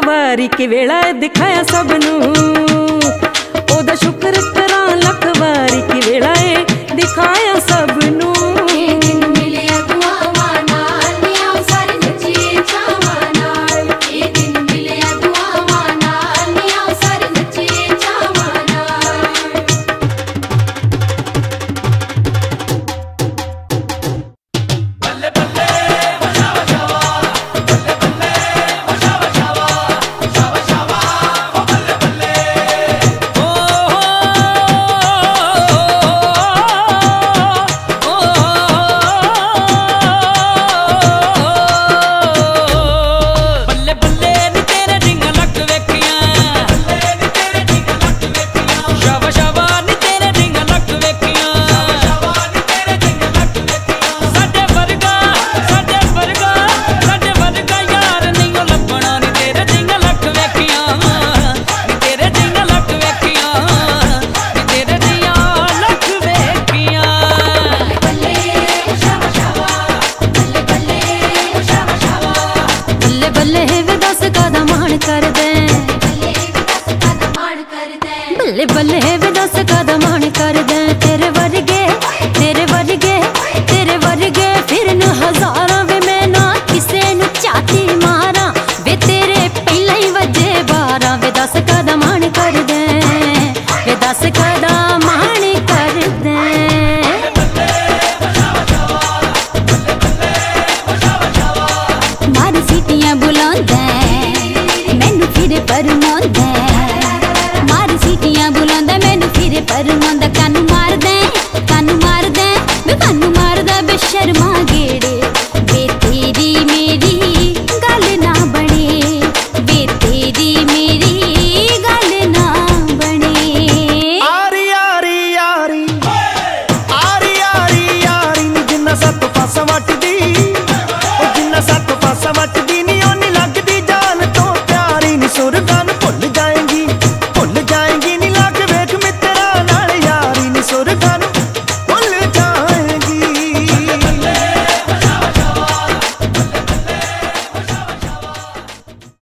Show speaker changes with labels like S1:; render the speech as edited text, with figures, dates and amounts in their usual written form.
S1: वारी कि वेला दिखाया सबनू, ओदा शुक्र करा लख वारी कि वेला दिखाया सबनू। बल्ले बल्ले वे दस कदा मान कर दे, तेरे वर्गे तेरे वर्गे तेरे वर्गे फिर न हजारां वे मैं ना किसे नु चाती मारा वे तेरे पहला ही वजे 12 वे दस कदा मान कर दे, वे दस कदा मान कर दे। मारी सीटियां बुलांदा मैनू फिर पर